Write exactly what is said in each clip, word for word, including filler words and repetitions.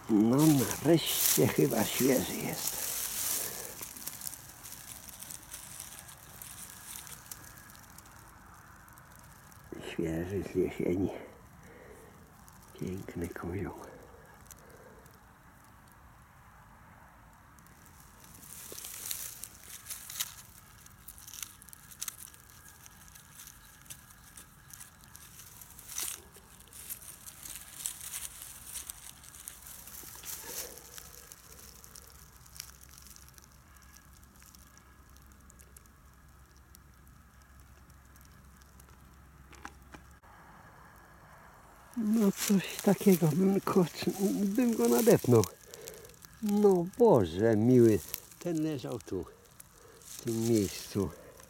No nareszcie chyba świeży jest. Świeży z jesieni. Piękny kozioł. No coś takiego, bym, bym go nadepnął. No Boże miły, ten leżał tu, w tym miejscu.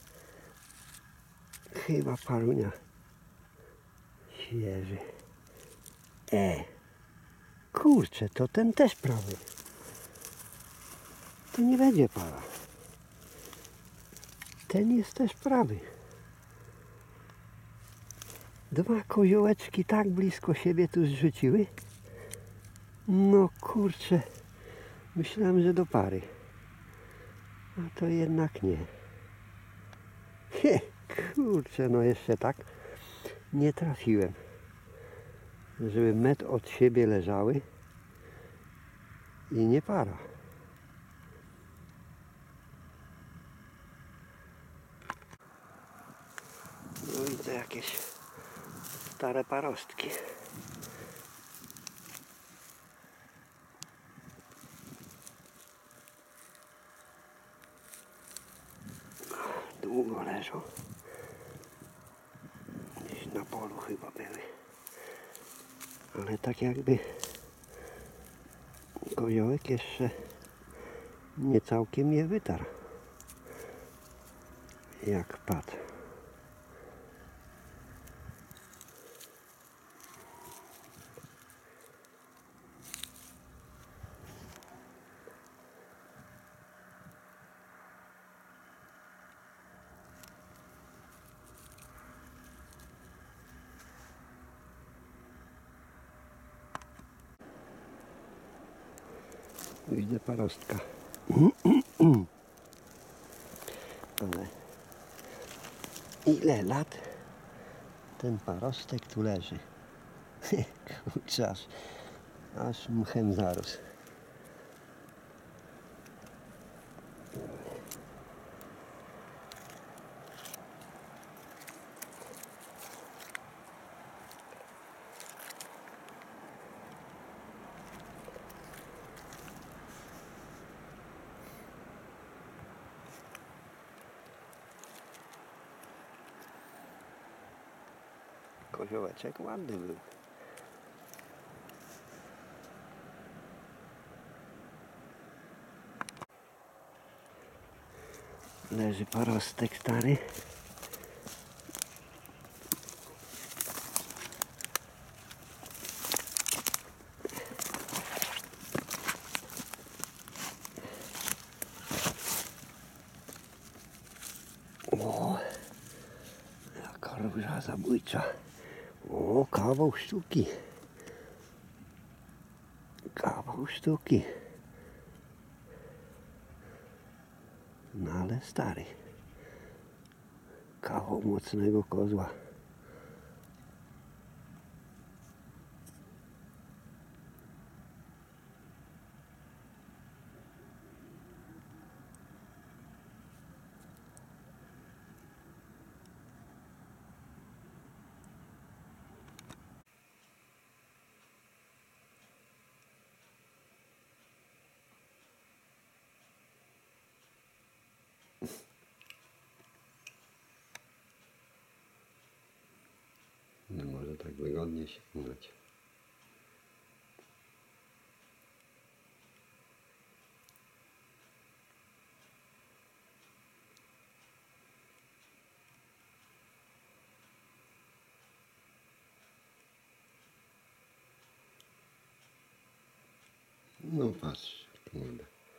Chyba parunia świeży. E, kurczę, to ten też prawy. To nie będzie para. Ten jest też prawy. Dwa koziołeczki tak blisko siebie tu zrzuciły. No kurczę, myślałem, że do pary. A to jednak nie. He, kurczę, no jeszcze tak nie trafiłem. Żeby metr od siebie leżały i nie para. No widzę jakieś stare parostki. Długo leżą. Gdzieś na polu chyba były. Ale tak jakby koziołek jeszcze nie całkiem je wytarł. Jak padł. Widzę parostka. Ale ile lat ten parostek tu leży? Kurczę, aż, aż mchem zarósł. Koziołeczek ładny był. Leży parostek stary. O, jaka róża zabójcza. O, kawał sztuki. Kawał sztuki. No ale stary. Kawał mocnego kozła. Nie może tak wygodnie się umyć. No patrz, kurde.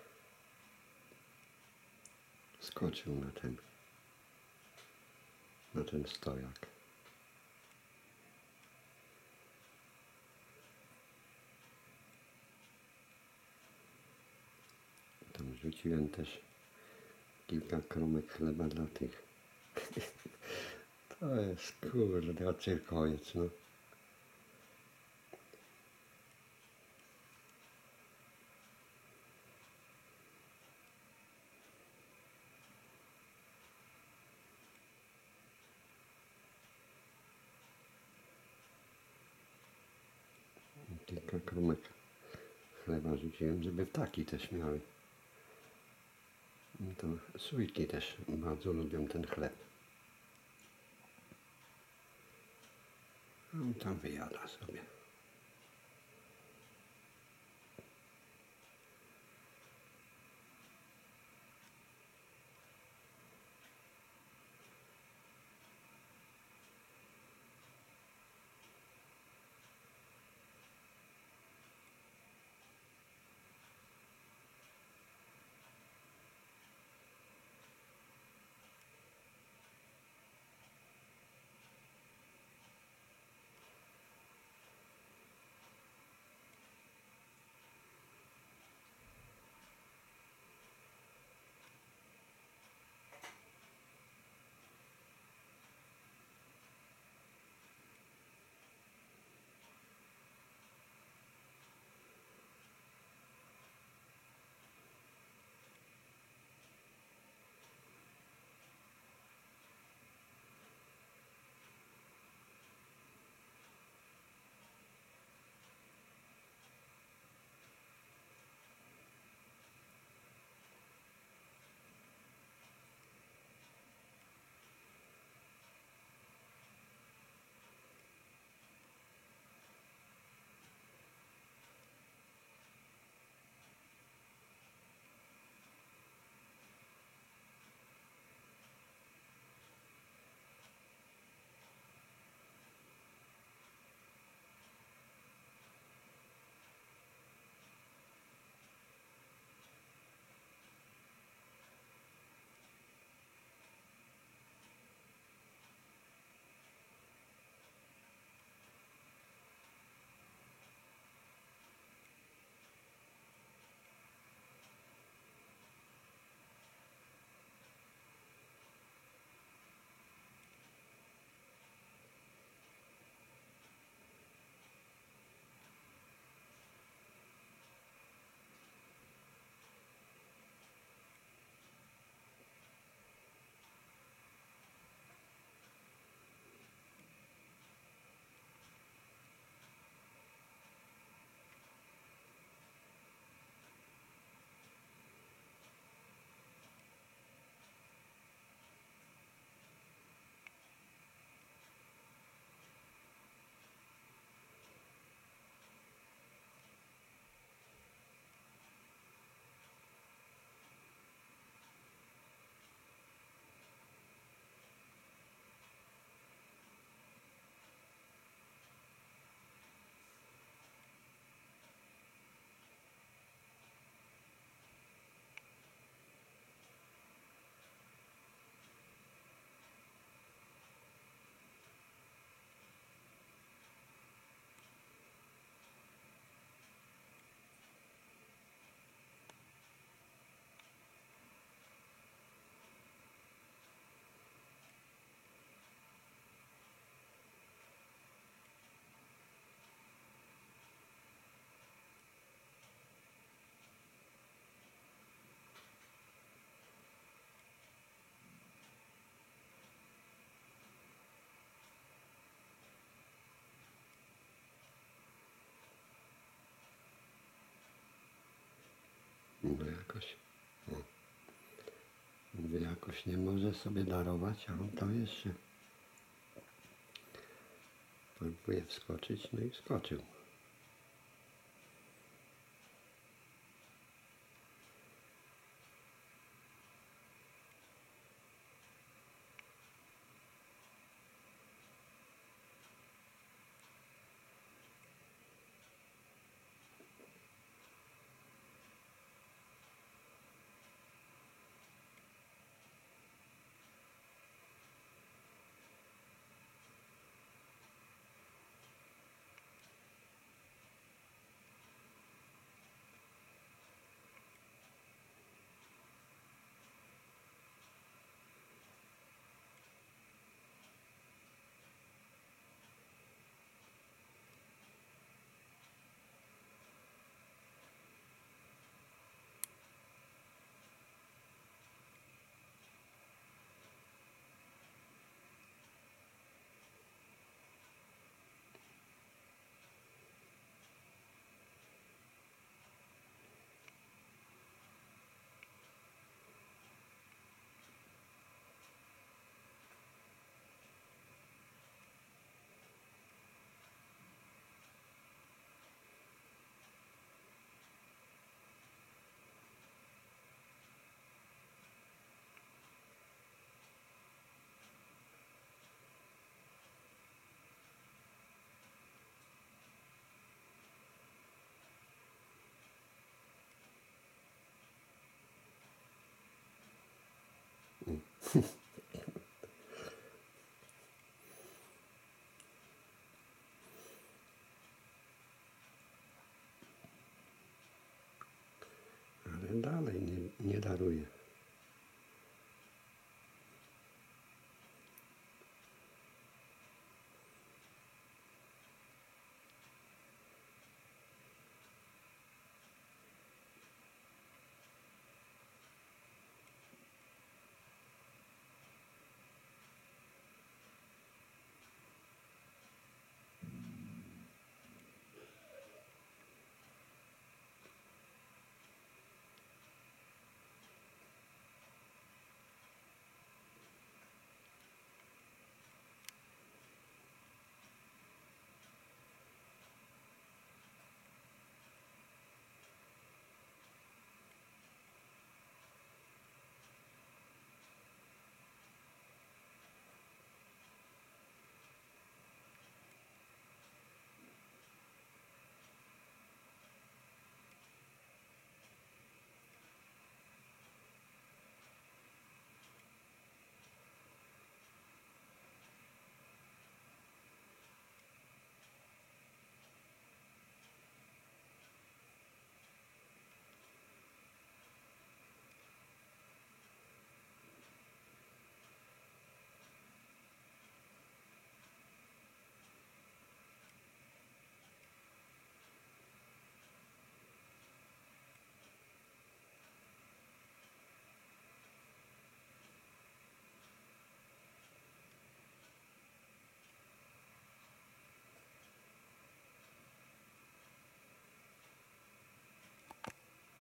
Skoczył na ten, na ten stojak. Rzuciłem też kilka kromek chleba dla tych. To jest kurde cyrkowiec, no. Kilka kromek chleba rzuciłem, żeby ptaki też miały. To sójki też bardzo lubią ten chleb. On tam wyjada sobie. Mówię jakoś, o, mówię jakoś nie może sobie darować, a on tam jeszcze próbuje wskoczyć, no i wskoczył. Ale dalej nie, nie daruje.